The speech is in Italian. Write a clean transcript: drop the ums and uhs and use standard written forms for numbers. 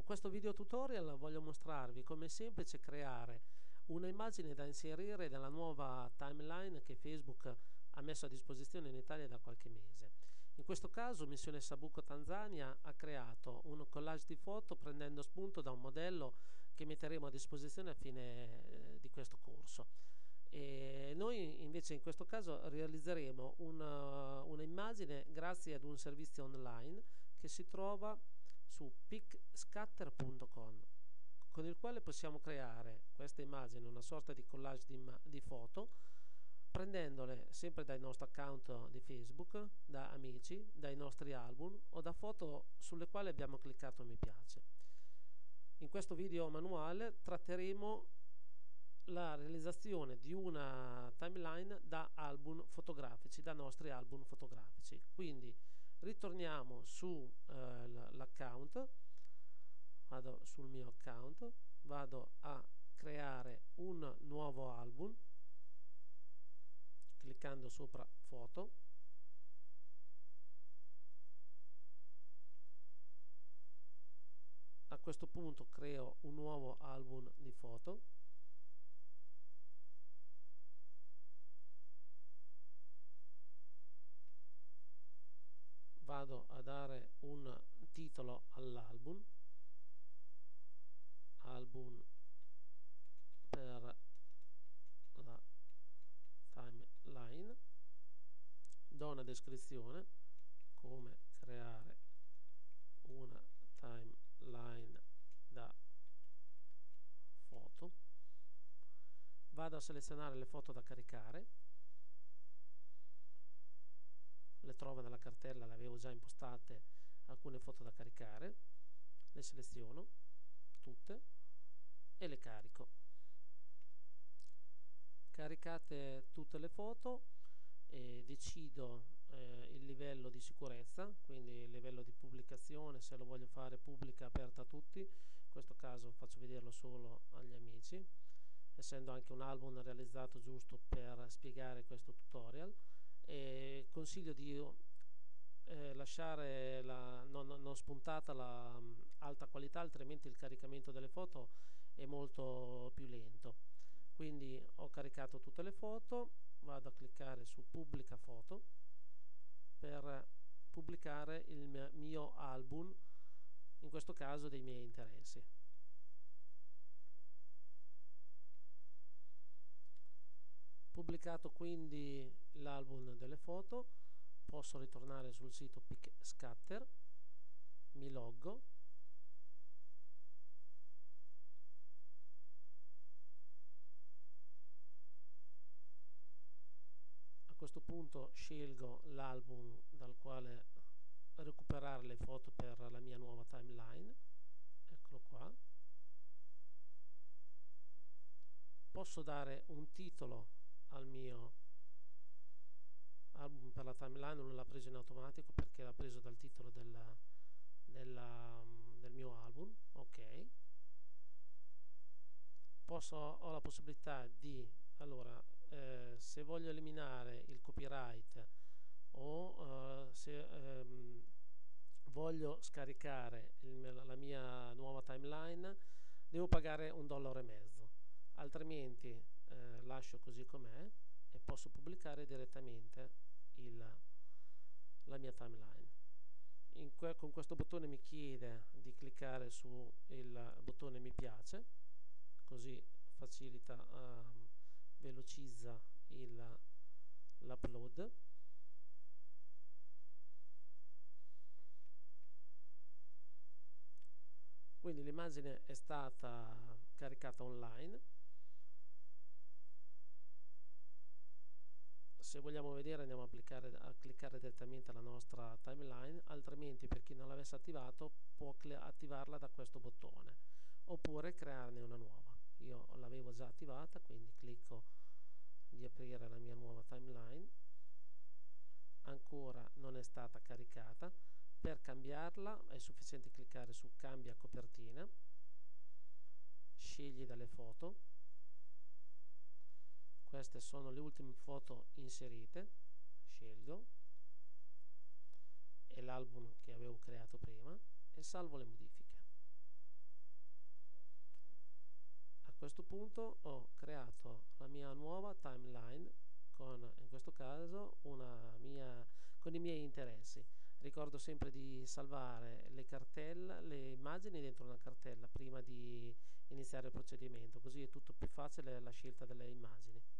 questo video tutorial voglio mostrarvi come è semplice creare una immagine da inserire nella nuova timeline che Facebook ha messo a disposizione in Italia da qualche mese. In questo caso Missione Sabuco Tanzania ha creato un collage di foto prendendo spunto da un modello che metteremo a disposizione a fine di questo corso. E noi invece in questo caso realizzeremo una immagine grazie ad un servizio online che si trova su picscatter.com, con il quale possiamo creare questa immagine, una sorta di collage di foto, prendendole sempre dai nostri account di Facebook, da amici, dai nostri album o da foto sulle quali abbiamo cliccato mi piace. In questo video manuale tratteremo la realizzazione di una timeline da album fotografici, da nostri album fotografici. Quindi ritorniamo su l'account, vado sul mio account, vado a creare un nuovo album cliccando sopra foto, a questo punto creo un nuovo album di foto, vado a dare un titolo all'album, album per la timeline, do una descrizione, come creare una timeline da foto, vado a selezionare le foto da caricare, le trovo nella cartella, le avevo già impostate alcune foto da caricare, le seleziono tutte e le carico. Caricate tutte le foto e decido il livello di sicurezza, quindi il livello di pubblicazione, se lo voglio fare pubblica aperta a tutti, in questo caso faccio vederlo solo agli amici, essendo anche un album realizzato giusto per spiegare questo tutorial. E consiglio di lasciare non spuntata la alta qualità, altrimenti il caricamento delle foto è molto più lento. Quindi ho caricato tutte le foto, vado a cliccare su pubblica foto per pubblicare il mio album, in questo caso dei miei interessi. Pubblicato quindi l'album delle foto, posso ritornare sul sito Picscatter, mi loggo, a questo punto scelgo l'album dal quale recuperare le foto per la mia nuova timeline, eccolo qua. Posso dare un titolo al mio album per la timeline, non l'ha preso in automatico perché l'ha preso dal titolo del mio album. Ok, ho la possibilità di, allora, se voglio eliminare il copyright o se voglio scaricare la mia nuova timeline, devo pagare $1,50, altrimenti lascio così com'è e posso pubblicare direttamente la mia timeline. Con questo bottone mi chiede di cliccare su il bottone mi piace, così facilita, velocizza l'upload. Quindi l'immagine è stata caricata online. Se vogliamo vedere andiamo a cliccare direttamente alla nostra timeline, altrimenti per chi non l'avesse attivato può attivarla da questo bottone oppure crearne una nuova. Io l'avevo già attivata, quindi clicco di aprire la mia nuova timeline, ancora non è stata caricata. Per cambiarla è sufficiente cliccare su cambia copertina, scegli dalle foto, queste sono le ultime foto inserite, scelgo, è l'album che avevo creato prima e salvo le modifiche. questo punto ho creato la mia nuova timeline con, in questo caso, con i miei interessi. Ricordo sempre di salvare le immagini dentro una cartella prima di iniziare il procedimento, così è tutto più facile la scelta delle immagini.